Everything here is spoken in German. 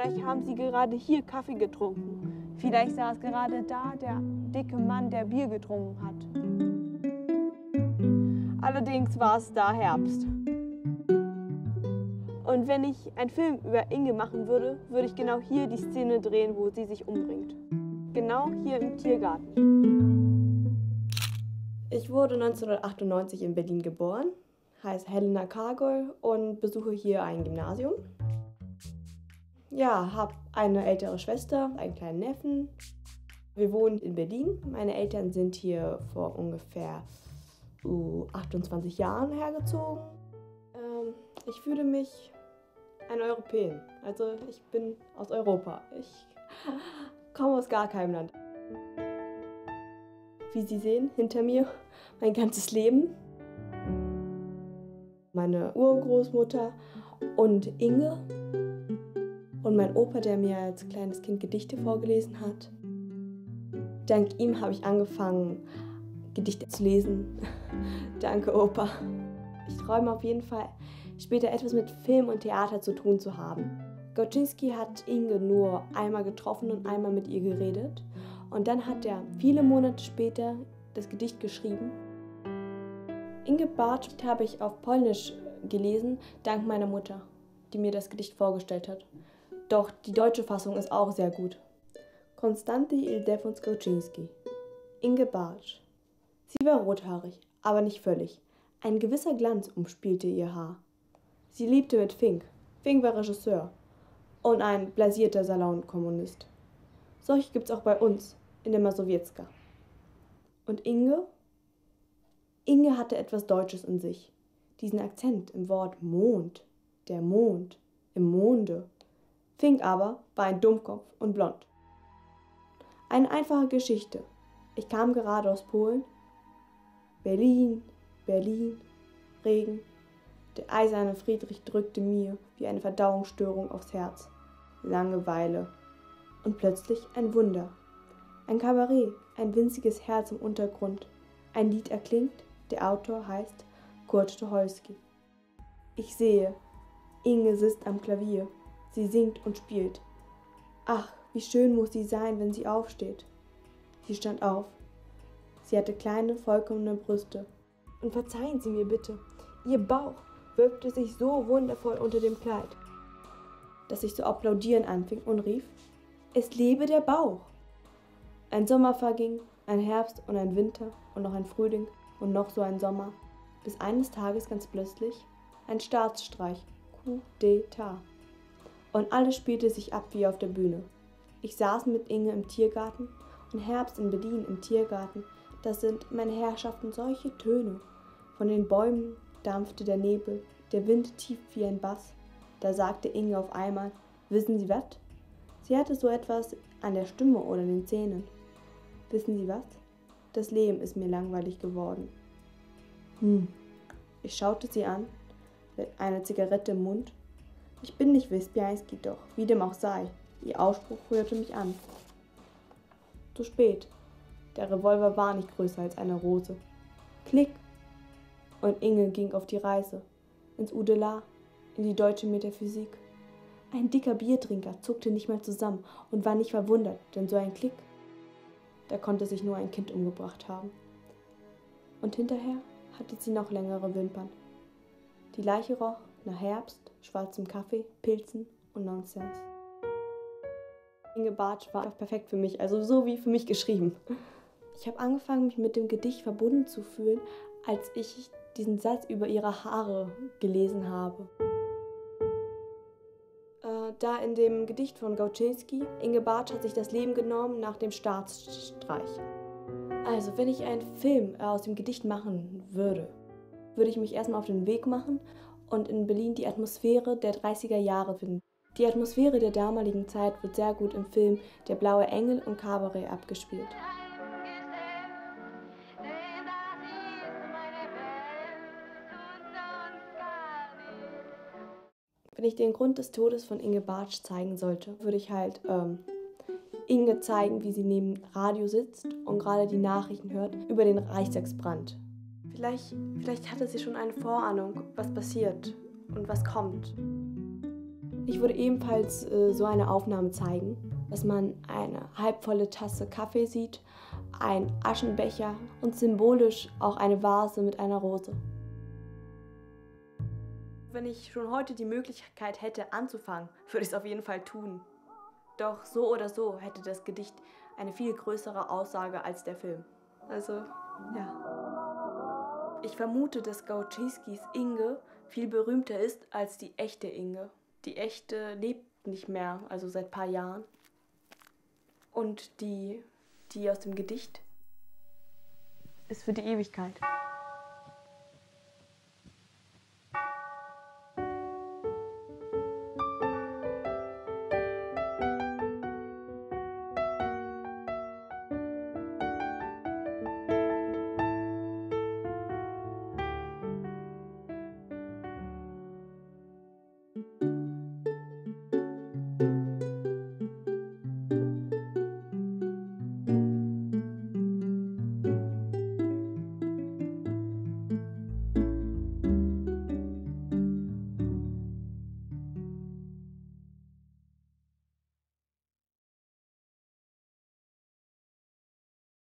Vielleicht haben sie gerade hier Kaffee getrunken. Vielleicht saß gerade da der dicke Mann, der Bier getrunken hat. Allerdings war es da Herbst. Und wenn ich einen Film über Inge machen würde, würde ich genau hier die Szene drehen, wo sie sich umbringt. Genau hier im Tiergarten. Ich wurde 1998 in Berlin geboren, heiße Helena Kargol und besuche hier ein Gymnasium. Ja, habe eine ältere Schwester, einen kleinen Neffen. Wir wohnen in Berlin. Meine Eltern sind hier vor ungefähr 28 Jahren hergezogen. Ich fühle mich eine Europäerin. Also ich bin aus Europa. Ich komme aus gar keinem Land. Wie Sie sehen, hinter mir mein ganzes Leben. Meine Urgroßmutter und Inge. Und mein Opa, der mir als kleines Kind Gedichte vorgelesen hat. Dank ihm habe ich angefangen, Gedichte zu lesen. Danke, Opa. Ich träume auf jeden Fall, später etwas mit Film und Theater zu tun zu haben. Gauczynski hat Inge nur einmal getroffen und einmal mit ihr geredet. Und dann hat er viele Monate später das Gedicht geschrieben. Inge Bartsch habe ich auf Polnisch gelesen, dank meiner Mutter, die mir das Gedicht vorgestellt hat. Doch die deutsche Fassung ist auch sehr gut. Konstanty Ildefons Gauczynski. Inge Bartsch. Sie war rothaarig, aber nicht völlig. Ein gewisser Glanz umspielte ihr Haar. Sie liebte mit Fink. Fink war Regisseur und ein blasierter Salonkommunist. Solche gibt's auch bei uns, in der Masowiecka. Und Inge? Inge hatte etwas Deutsches in sich. Diesen Akzent im Wort Mond. Der Mond. Im Monde. Fink aber war ein Dummkopf und blond. Eine einfache Geschichte. Ich kam gerade aus Polen. Berlin, Berlin, Regen. Der eiserne Friedrich drückte mir wie eine Verdauungsstörung aufs Herz. Langeweile. Und plötzlich ein Wunder. Ein Kabarett, ein winziges Herz im Untergrund. Ein Lied erklingt, der Autor heißt Kurt Tucholsky. Ich sehe, Inge sitzt am Klavier. Sie singt und spielt. Ach, wie schön muss sie sein, wenn sie aufsteht. Sie stand auf. Sie hatte kleine, vollkommene Brüste. Und verzeihen Sie mir bitte, ihr Bauch wölbte sich so wundervoll unter dem Kleid, dass ich zu applaudieren anfing und rief, es lebe der Bauch! Ein Sommer verging, ein Herbst und ein Winter und noch ein Frühling und noch so ein Sommer, bis eines Tages ganz plötzlich ein Staatsstreich, Coup d'État. Und alles spielte sich ab wie auf der Bühne. Ich saß mit Inge im Tiergarten und Herbst in Berlin im Tiergarten. Das sind, meine Herrschaften, solche Töne. Von den Bäumen dampfte der Nebel, der Wind tief wie ein Bass. Da sagte Inge auf einmal, wissen Sie was? Sie hatte so etwas an der Stimme oder den Zähnen. Wissen Sie was? Das Leben ist mir langweilig geworden. Ich schaute sie an, mit einer Zigarette im Mund. Ich bin nicht Wyspiański, doch wie dem auch sei, ihr Ausspruch rührte mich an. Zu spät. Der Revolver war nicht größer als eine Rose. Klick! Und Inge ging auf die Reise, ins Au-delà, in die deutsche Metaphysik. Ein dicker Biertrinker zuckte nicht mehr zusammen und war nicht verwundert, denn so ein Klick, da konnte sich nur ein Kind umgebracht haben. Und hinterher hatte sie noch längere Wimpern. Die Leiche roch nach Herbst, schwarzem Kaffee, Pilzen und Nonsens. Inge Bartsch war perfekt für mich, also so wie für mich geschrieben. Ich habe angefangen, mich mit dem Gedicht verbunden zu fühlen, als ich diesen Satz über ihre Haare gelesen habe. Da in dem Gedicht von Gauczynski, Inge Bartsch hat sich das Leben genommen nach dem Staatsstreich. Also, wenn ich einen Film aus dem Gedicht machen würde, würde ich mich erstmal auf den Weg machen und in Berlin die Atmosphäre der 30er Jahre finden. Die Atmosphäre der damaligen Zeit wird sehr gut im Film Der blaue Engel und Cabaret abgespielt. Wenn ich den Grund des Todes von Inge Bartsch zeigen sollte, würde ich halt Inge zeigen, wie sie neben Radio sitzt und gerade die Nachrichten hört über den Reichstagsbrand. Vielleicht hatte sie schon eine Vorahnung, was passiert und was kommt. Ich würde ebenfalls so eine Aufnahme zeigen, dass man eine halbvolle Tasse Kaffee sieht, ein Aschenbecher und symbolisch auch eine Vase mit einer Rose. Wenn ich schon heute die Möglichkeit hätte anzufangen, würde ich es auf jeden Fall tun. Doch so oder so hätte das Gedicht eine viel größere Aussage als der Film. Also, ja. Ich vermute, dass Gauczynskis Inge viel berühmter ist als die echte Inge. Die echte lebt nicht mehr, also seit ein paar Jahren. Und die aus dem Gedicht ist für die Ewigkeit.